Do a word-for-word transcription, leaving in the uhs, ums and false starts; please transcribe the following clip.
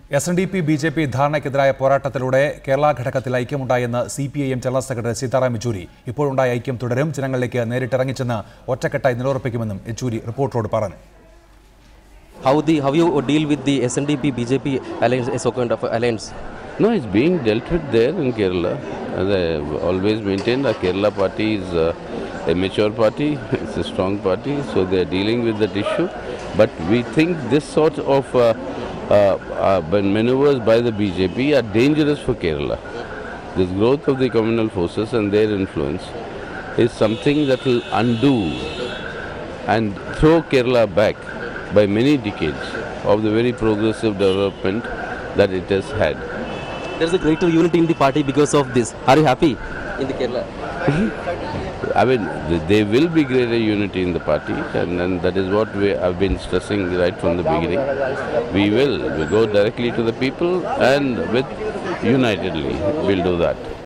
S N D P B J P ധാരണയ്ക്കെതിരായ പോരാട്ടത്തിലൂടെ കേരള ഘടകത്തിൽ ഐക്യമുണ്ടായെന്ന് C P I M general secretary Sitaram Yechury. ഇപ്പോഴുണ്ടായ ഐക്യം തുടരും, ജനങ്ങളിലേക്ക് നേരിട്ടിറങ്ങിച്ചെന്ന് ഒറ്റക്കെട്ടായി നിലയുറപ്പിക്കുമെന്നും യെച്ചൂരി റിപ്പോർട്ടറോട് പറഞ്ഞു. How the how you deal with the S N D P B J P alliance, so kind of alliance? No, it's being dealt with there in Kerala. As I always maintained, the Kerala party is uh, a mature party, it's a strong party, so they are dealing with that issue. But we think this sort of uh, uh, uh, maneuvers by the B J P are dangerous for Kerala. This growth of the communal forces and their influence is something that will undo and throw Kerala back by many decades of the very progressive development that it has had. There is a greater unity in the party because of this. Are you happy in the Kerala? I mean, there will be greater unity in the party, and, and that is what we have been stressing right from the beginning. We will we go directly to the people and with unitedly we'll do that.